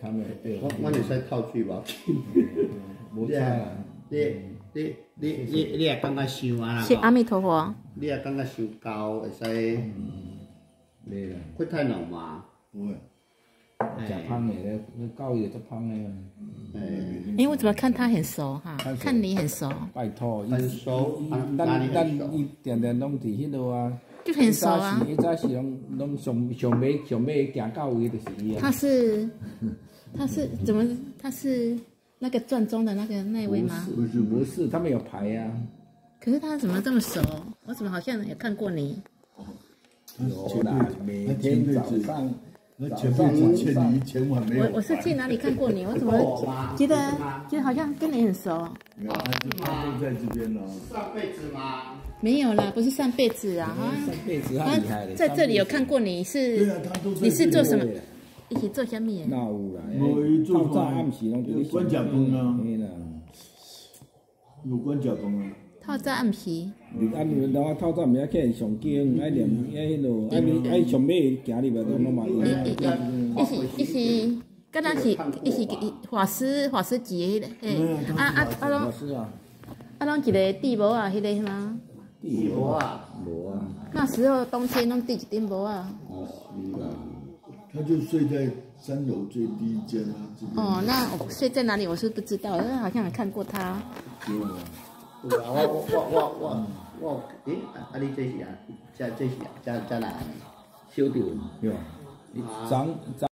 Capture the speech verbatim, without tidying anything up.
他们对。 我我会使套嘴无？ 无差啦。 你你你你你也感觉伤啊啦？ 谢阿弥陀佛。 你也感觉伤高，会使。 没啦。 会太冷吗？ 不会。 食芳的咧，你教伊就足芳的。 哎，我怎么看他很熟哈？看你很熟。 拜托， 很熟， 咱咱伊定定拢伫迄落啊。 就很熟啊。 伊早是拢拢上上尾上尾行到位就是伊啊。 他是他是怎么？他是那个传中的那个那位吗？ 不是不是，他们有牌啊。 可是他怎么这么熟？我怎么好像也看过你？ 有啦，每天早上。 那前辈子欠你一千万没有？ 我我是去哪里看过你？我怎么觉得觉得好像跟你很熟？ 没有，他就他都在这边呢。 上辈子吗？ 没有啦，不是上辈子啊。 上辈子他厉害了。 在这里有看过你是？ 对啊，他都在。 你是做什么？一起做什么？ 那有啦。 我做早暗时拢伫关甲饭啊。 嘿啦。 有关甲饭啊。 透早暗时。 你按你等我透早毋晓去上经，爱念爱迄落，爱你爱上尾行入来都拢嘛有。 伊是伊是，敢若是伊是法师法师级的迄个，啊啊啊拢啊拢一个地帽啊，迄个吗？ 地帽啊， 无啊。 那时候冬天拢地一顶帽啊。 他就睡在三楼最低间啊。 哦，那我睡在哪里？我是不知道，但是好像有看过他。 有啊，我我我我我，诶，啊你这是啊，这这是啊，这这哪？ 小弟，对吧？长长。